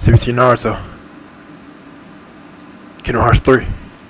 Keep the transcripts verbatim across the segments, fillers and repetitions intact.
C B T Naruto. Kingdom Hearts three.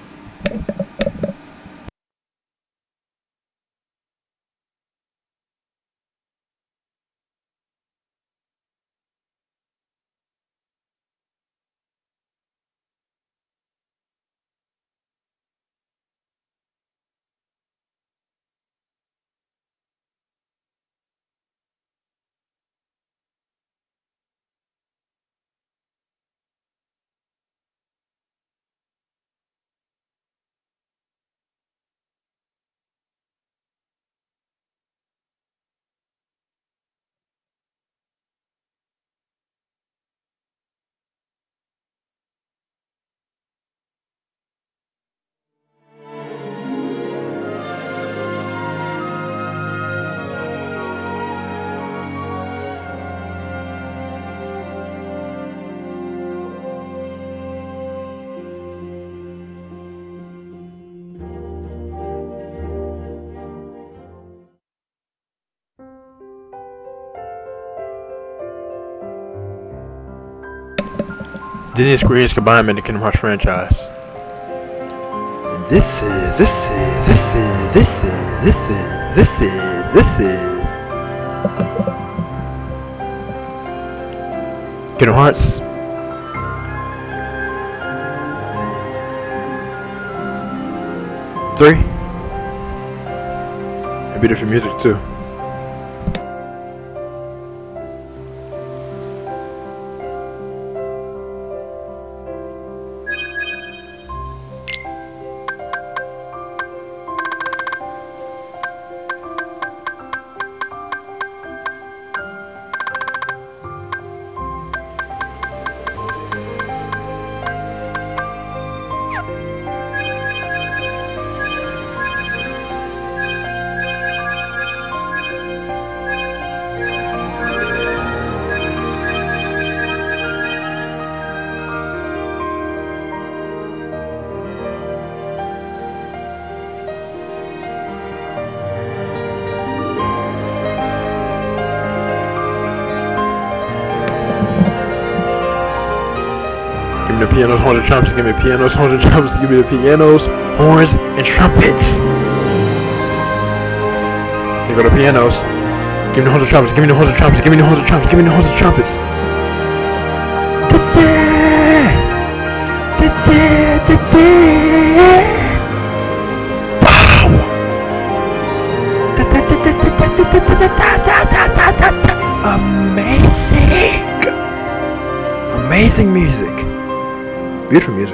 Disney Square's combined in the Kingdom Hearts franchise. And this is, this is, this is, this is, this is, this is, this is Kingdom Hearts. Three. It'd be different music too. Give me the pianos, horns, and trumpets. Give me the pianos, horns, and trumpets. Give me the pianos, horns, and trumpets. Here go the pianos. Give me the horns and trumpets. Give me the horns and trumpets. Give me the horns and trumpets. Give me the horns and trumpets. Wow! Amazing! Amazing music. Beautiful music.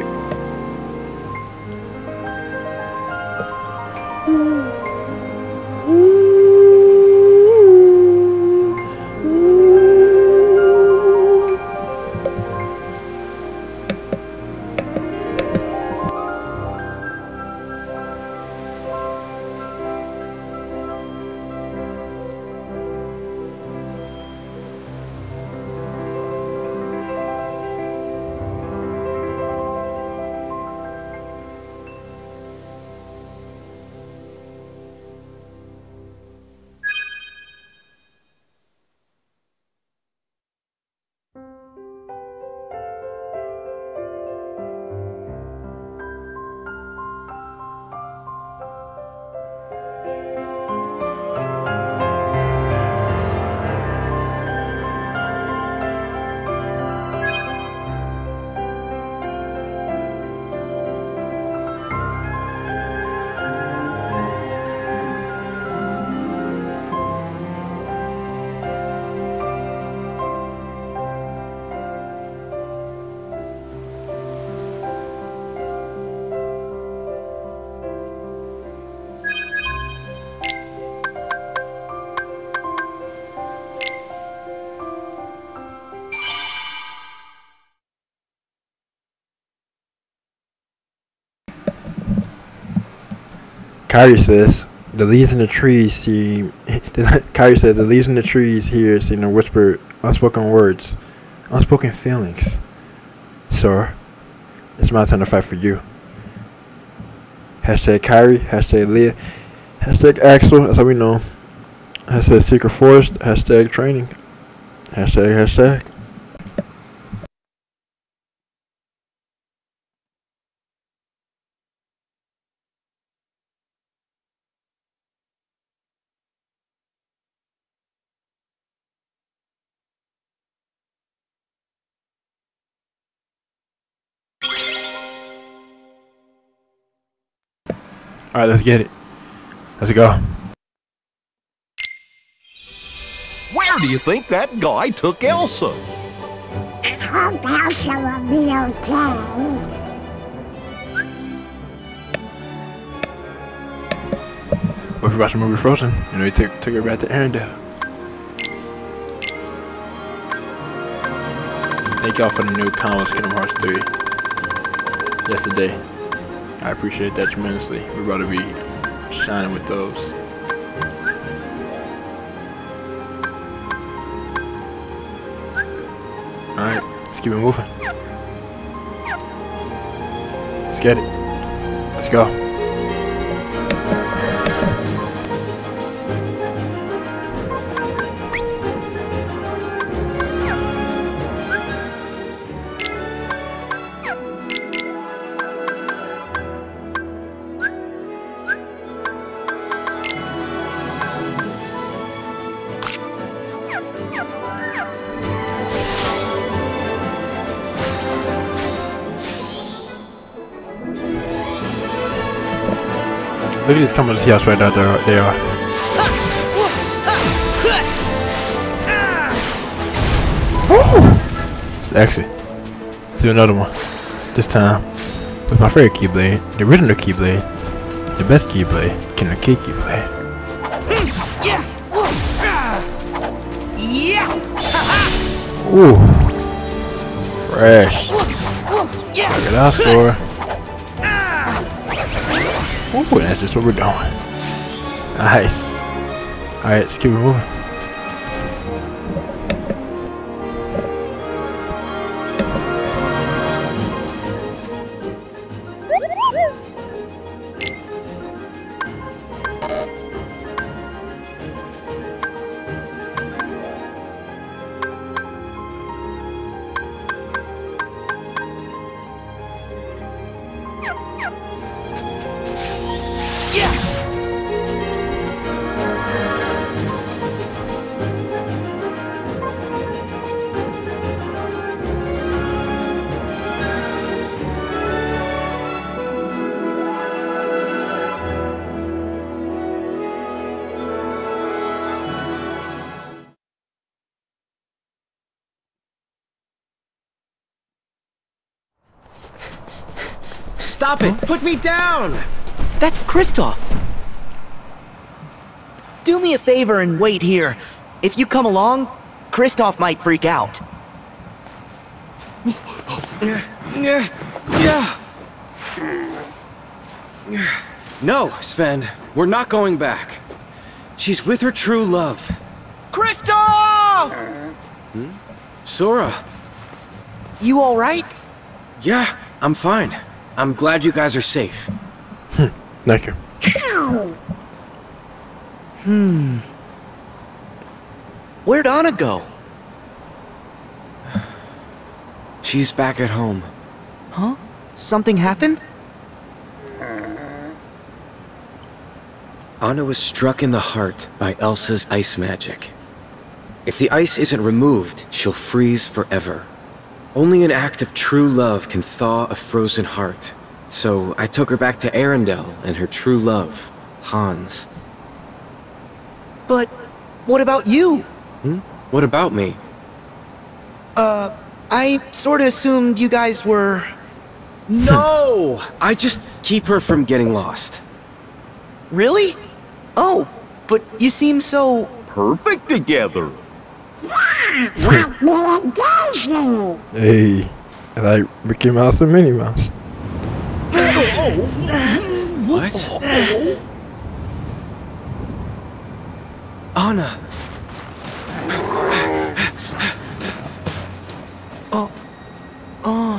Kyrie says the leaves in the trees seem. Kyrie says the leaves in the trees here seem to whisper unspoken words, unspoken feelings. Sir, it's my time to fight for you. Hashtag Kyrie. Hashtag Leah. Hashtag Axel. That's how we know. Hashtag Secret Forest. Hashtag training. Hashtag hashtag. Alright, let's get it. Let's go. Where do you think that guy took Elsa? I hope Elsa will be okay. If you watch the movie Frozen, you know he took took her back to Arendelle. Thank y'all for the new comments, Kingdom Hearts three. Yesterday. I appreciate that tremendously. We're about to be shining with those. Alright, let's keep it moving. Let's get it. Let's go. Look at these coming to see us right now. They are. Let's exit. Let's do another one. This time with my favorite Keyblade, the original Keyblade, the best Keyblade, Kingdom K Keyblade. Ooh, fresh. Look at that sword. Ooh, that's just what we're doing. Nice. Alright, let's keep it moving. Stop it! Put me down! That's Kristoff. Do me a favor and wait here. If you come along, Kristoff might freak out. No, Sven. We're not going back. She's with her true love. Kristoff! Hmm? Sora. You alright? Yeah, I'm fine. I'm glad you guys are safe. Hmm. Thank you. Hmm. Where'd Anna go? She's back at home. Huh? Something happened? Anna was struck in the heart by Elsa's ice magic. If the ice isn't removed, she'll freeze forever. Only an act of true love can thaw a frozen heart. So I took her back to Arendelle and her true love, Hans. But what about you? Hmm? What about me? Uh, I sorta assumed you guys were... No! I just keep her from getting lost. Really? Oh, but you seem so... Perfect together. Yeah, like me and Daisy. Hey, I like Mickey Mouse and Minnie Mouse. What? Anna. Oh. Oh.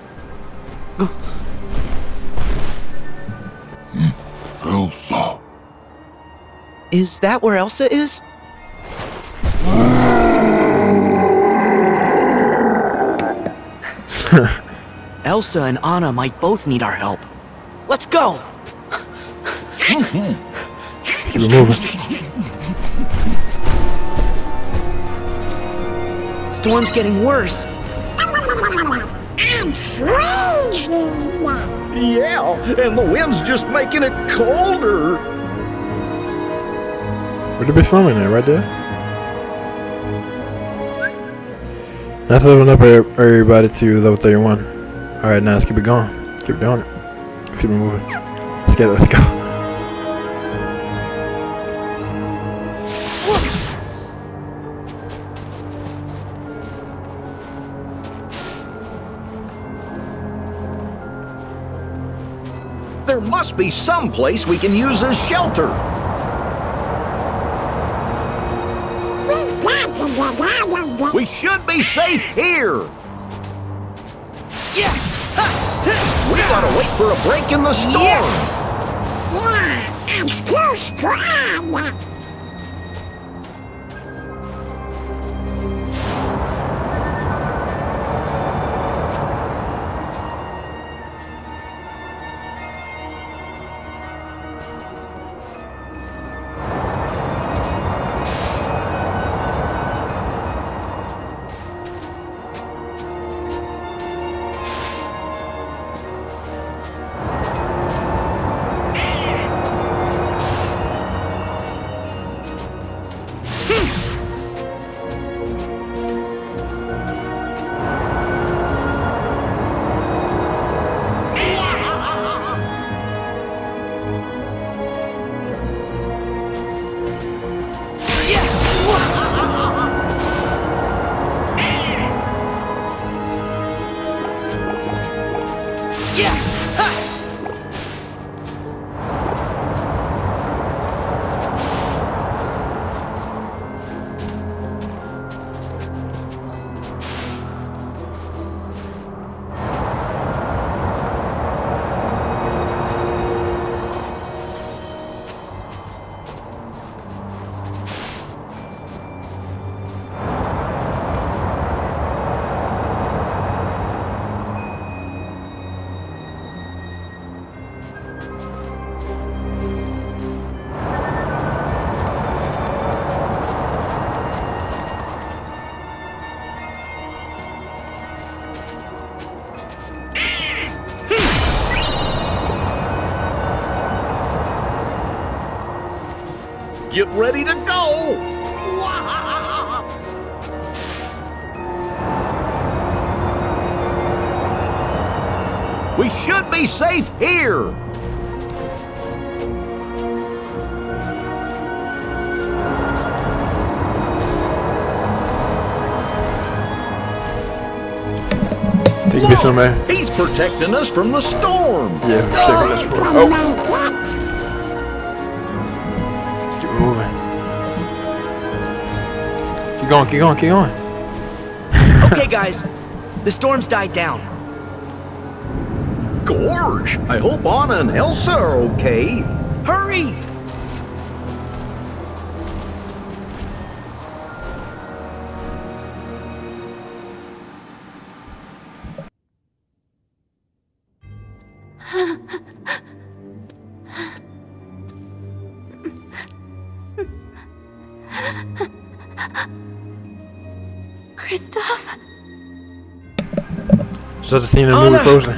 Elsa. Is that where Elsa is? Elsa and Anna might both need our help. Let's go! Keep it moving. Storm's getting worse. It's freezing. Yeah, and the wind's just making it colder. Where'd it be swimming at? Right there? That's leveling up everybody to level thirty-one. Alright, now let's keep it going. Keep doing it. Let's keep it moving. Let's get it. Let's go. There must be some place we can use as shelter. We got to get out of the... We should be safe here. Yeah! We gotta wait for a break in the storm. Yeah, it's too strong. Get ready to go! We should be safe here! Think it'd be somebody. He's protecting us from the storm! Yeah, check this for. Can Oh, make it. keep it moving. Keep going, keep going, keep going. Okay, guys. The storm's died down. Gorge! I hope Anna and Elsa are okay. Hurry! Kristoff? So the scene in the movie Anna! Frozen.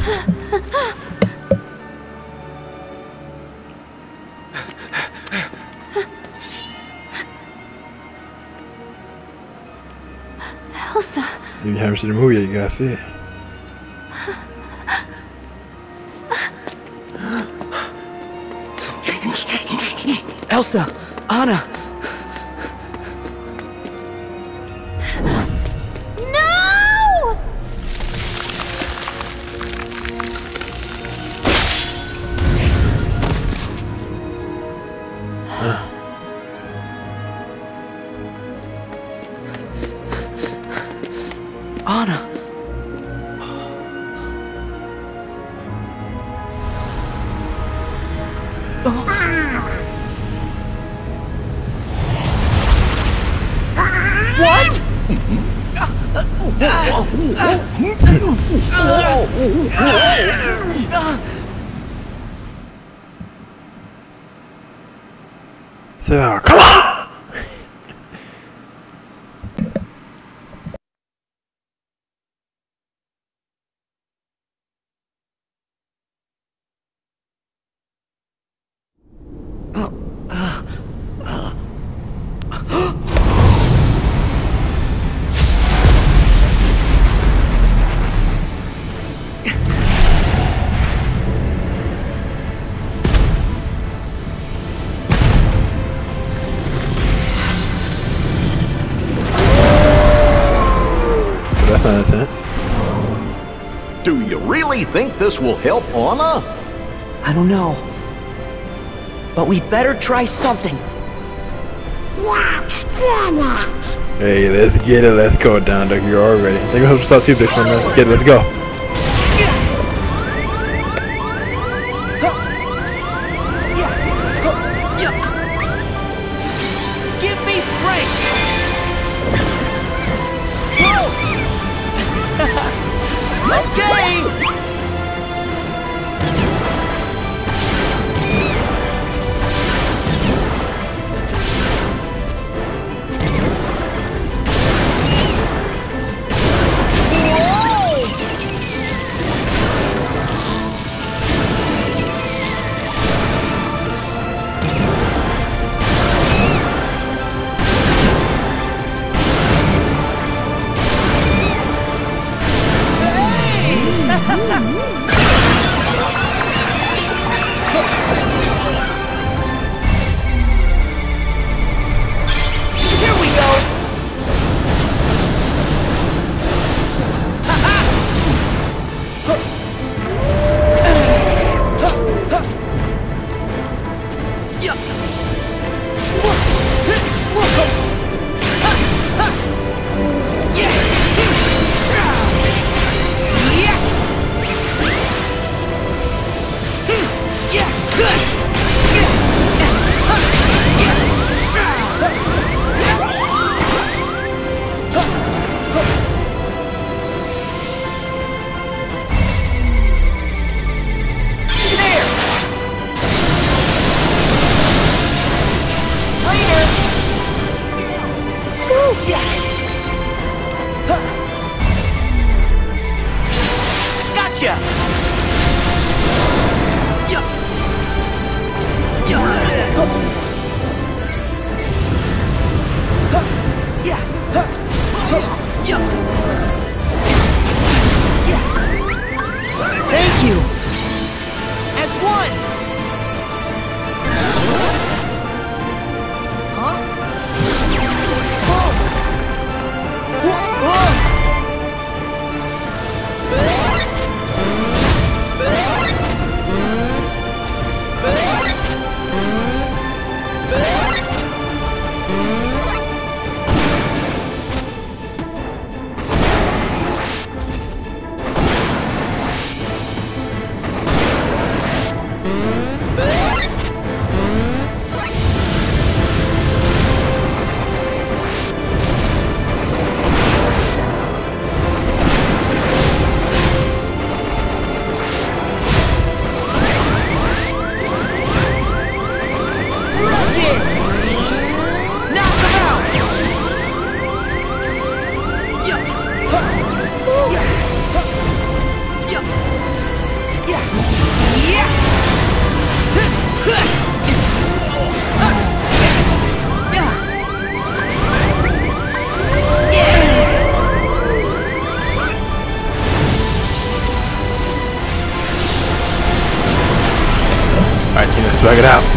Elsa? If you haven't seen the movie yet, you gotta see it. Elsa! Anna! No! Anna! What? So, come on! not intense. Do you really think this will help Anna? I don't know. But we better try something. Let's get it. Hey, let's get it. Let's go down there. You're already. They're gonna start too big from Let's get it. Let's go. Give me strength. Okay. Here we go. Gotcha! Thank you! As one! Huh? Whoa! Alright, team, let's swag it out.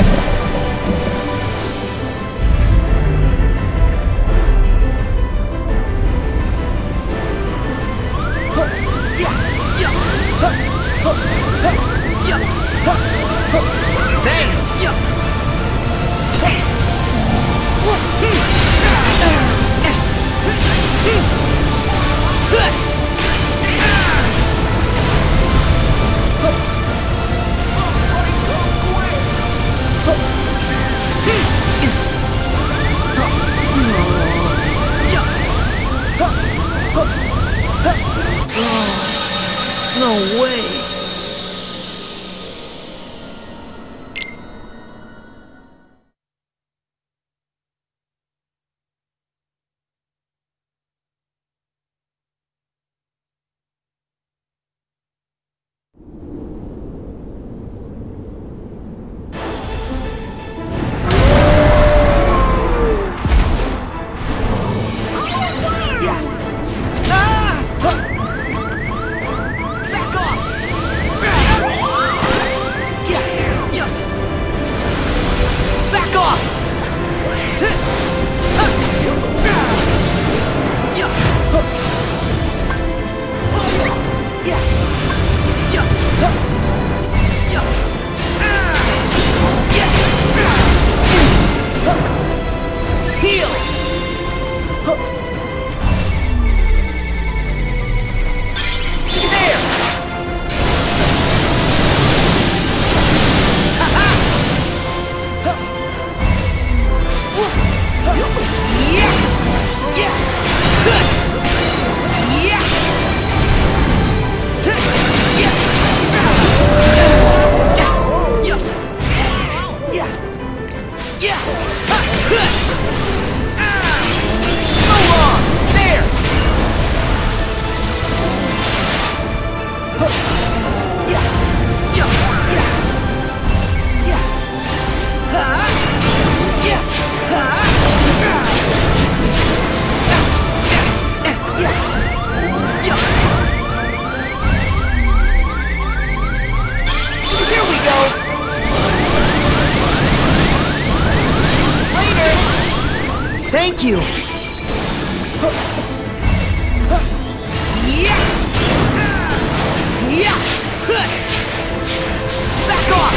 Back off!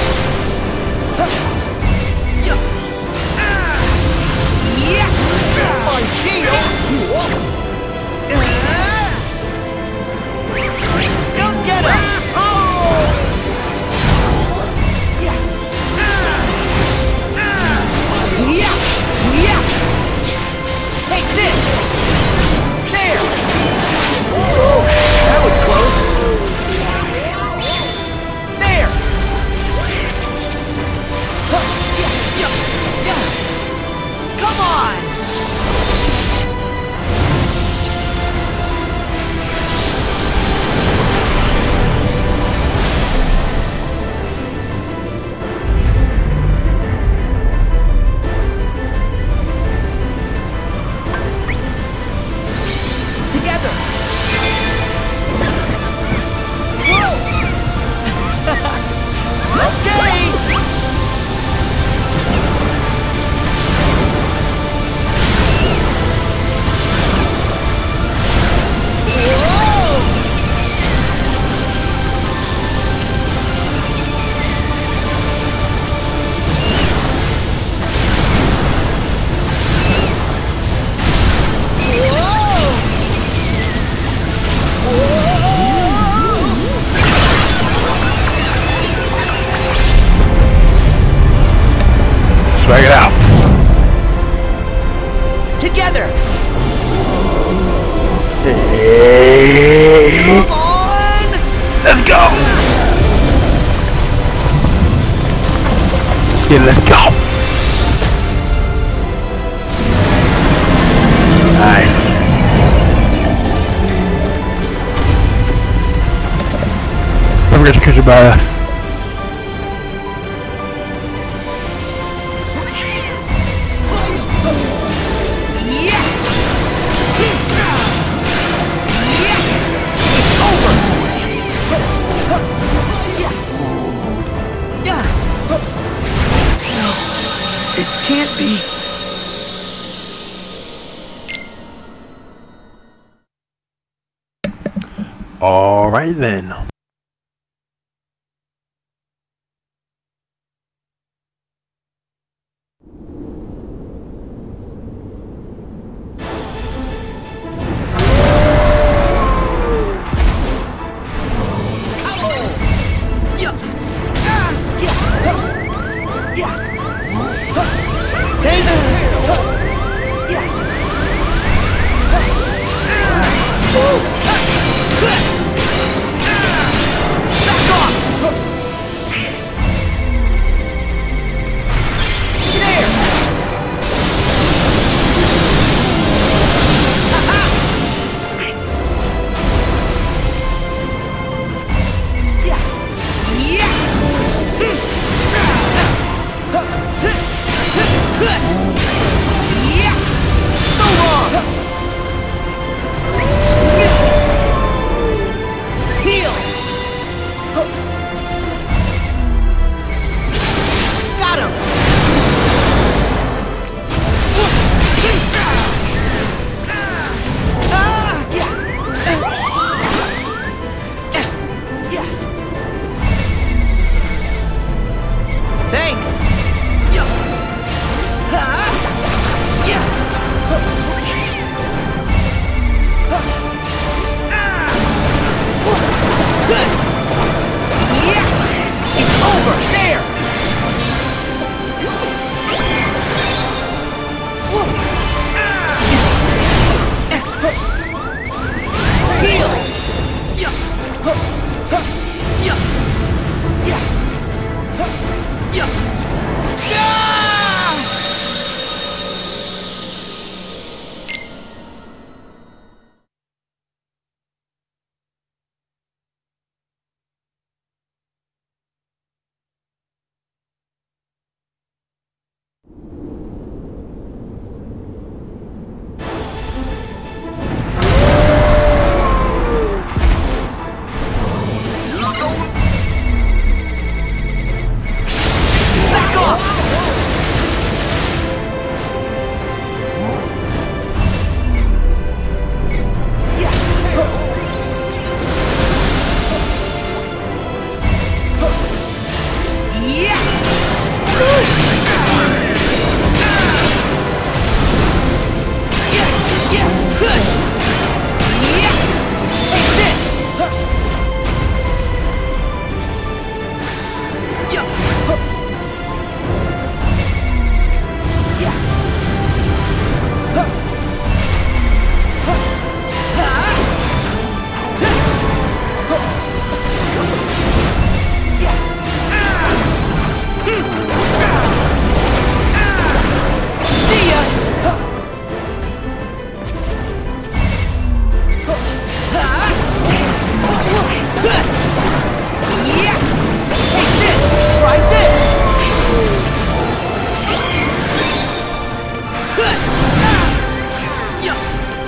My shield! Don't get him! Take this! There! Ooh, that was close! There! Come on! Together! Whoa! Okay! Swag it out. Together! Hey. Come on! Let's go. Yeah, let's go. Nice. Don't forget to catch your bias. It can't be. All right then.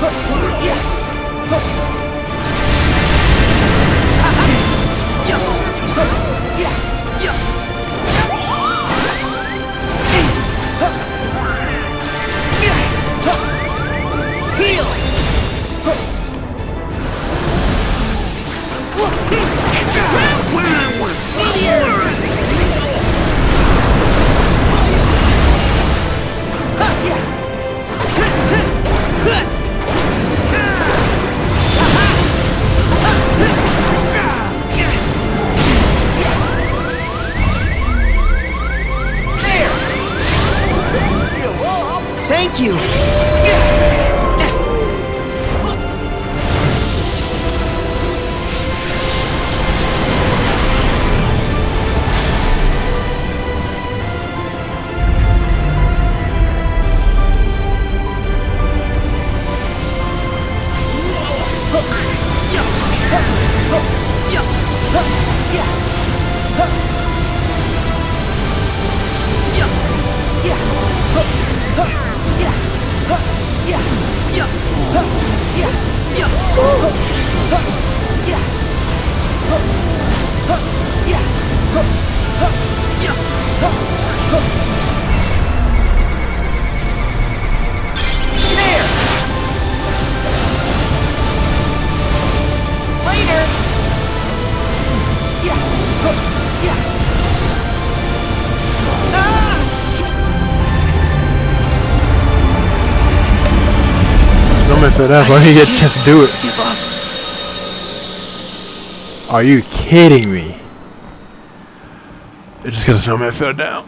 Thank you! Snowman fell down, so I didn't get a chance to do it. Are you kidding me? It's just because the snowman fell down.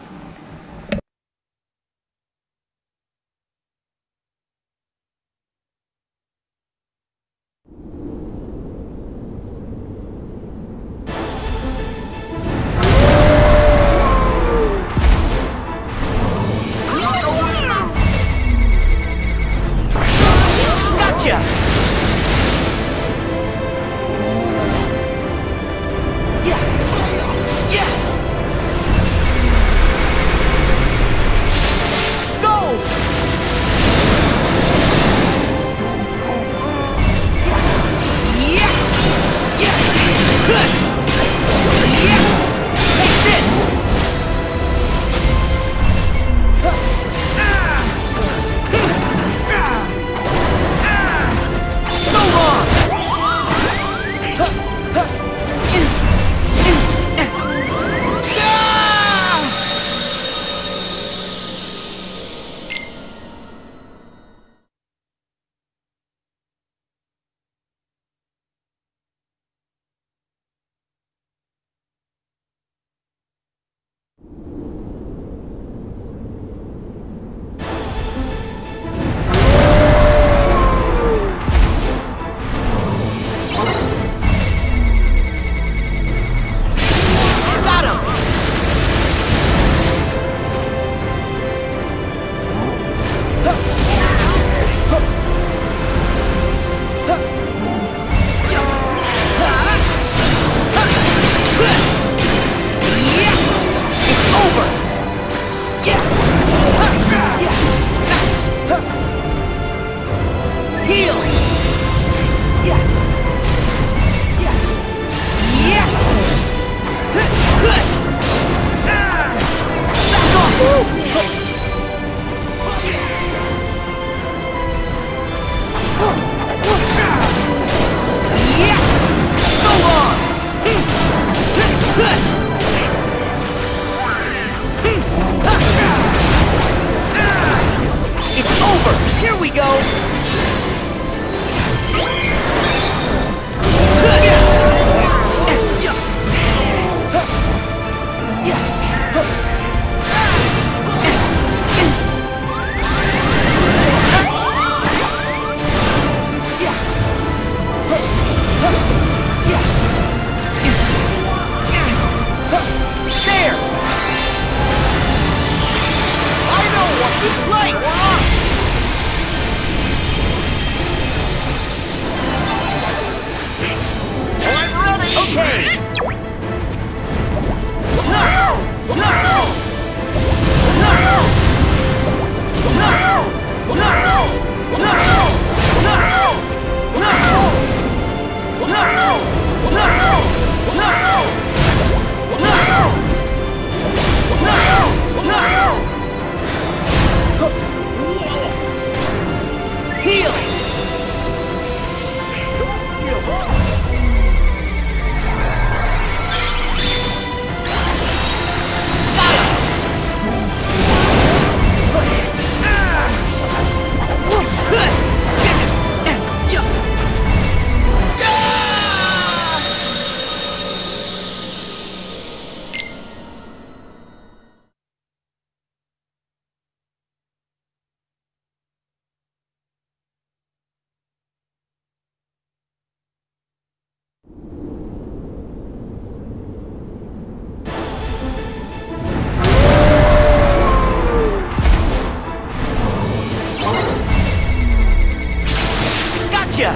Gotcha!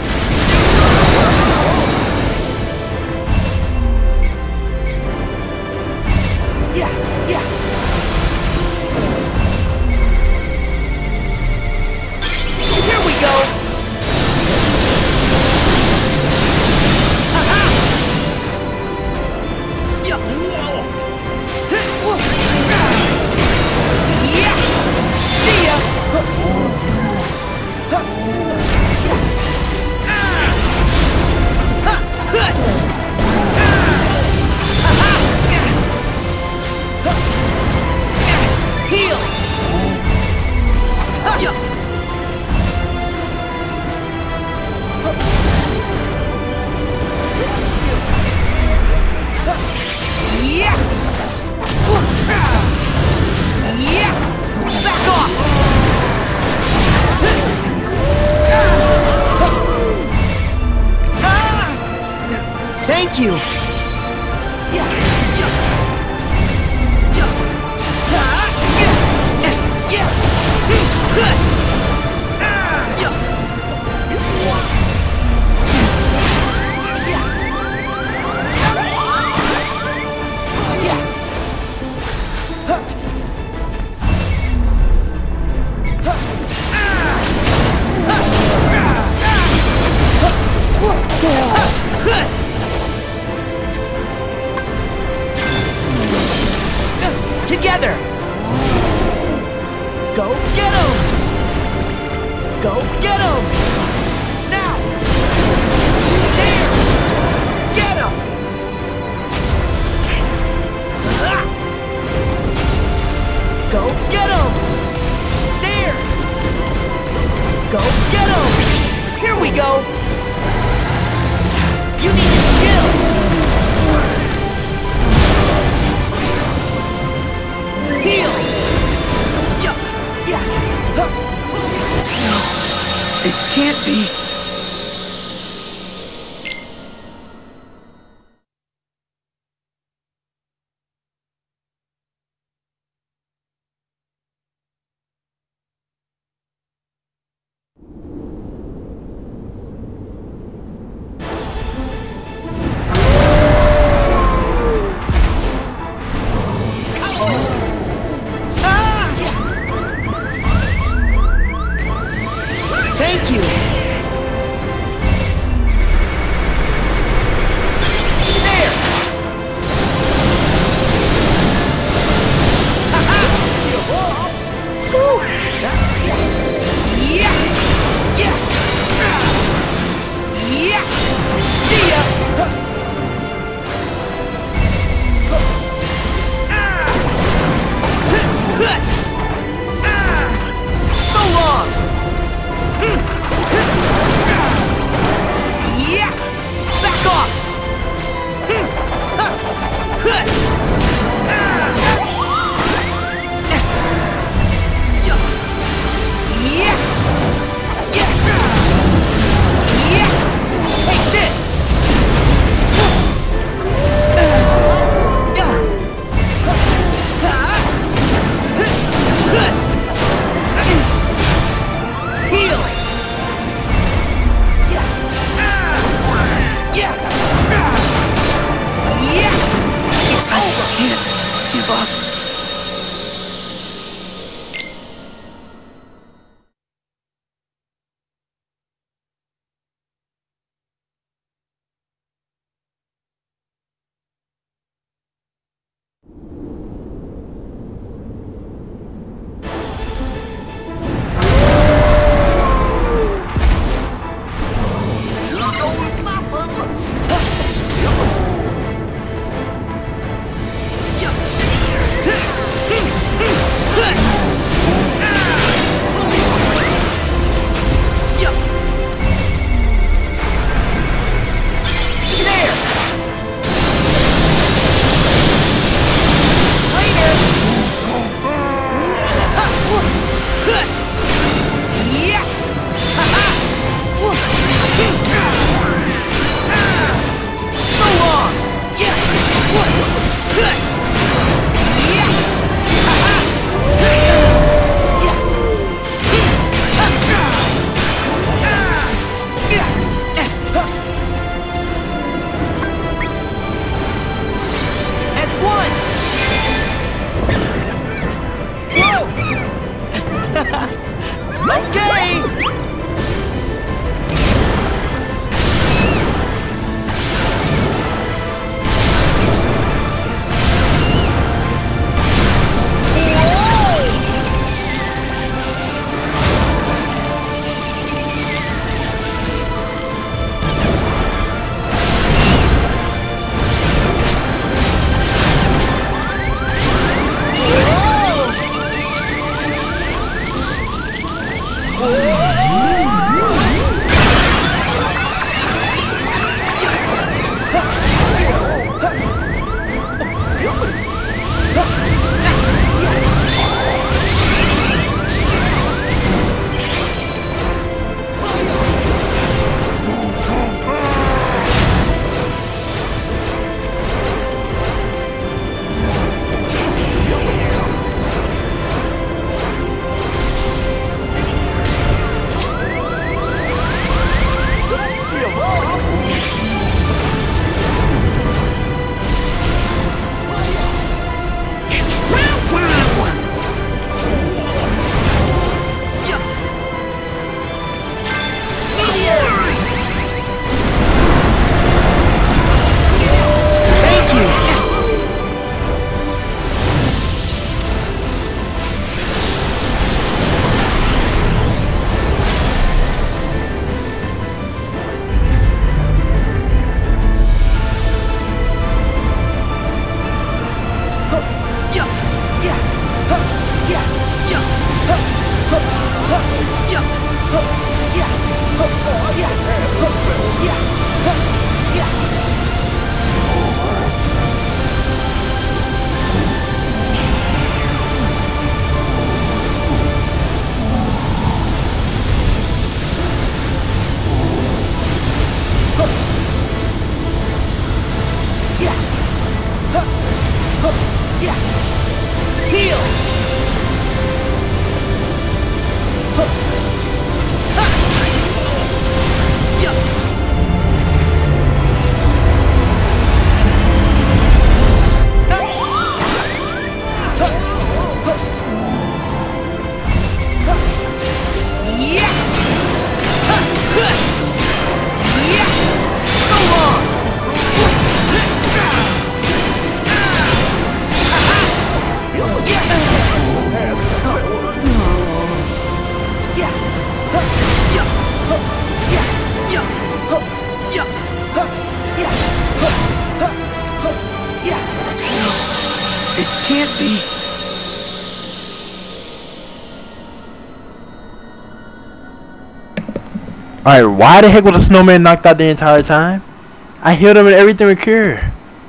Yeah, yeah. Here we go. Aha! Yeah. Yeah. See ya. Heal! Yeah! Yeah! Back off! Thank you! Yeah! Yeah! Yeah! Yeah! Together! Go get him! Go get him! Now! There! Get him! Ah! Go get him! There! Go get him! Here we go! You need to chill! Heal! Yeah! Yeah! Huh. No, it can't be. Thank you! Alright, why the heck was the snowman knocked out the entire time? I healed him and everything would cure.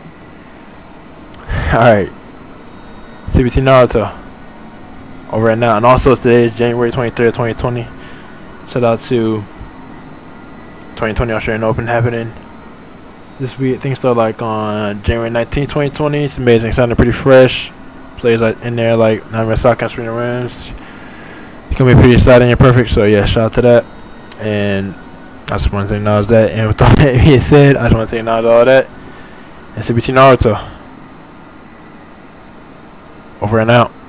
Alright. C B T Naruto. Over right now. And also today is January twenty-third, twenty twenty. Shout out to twenty twenty Australian Open happening this week. Things start like on January nineteenth, twenty twenty. It's amazing. Sounding pretty fresh. Plays like in there like Naomi Osaka and Serena Williams. It's gonna be pretty exciting and perfect. So yeah, shout out to that. And I just want to acknowledge that. And with all that being said, I just want to acknowledge all that. And C B T Naruto. Over and out.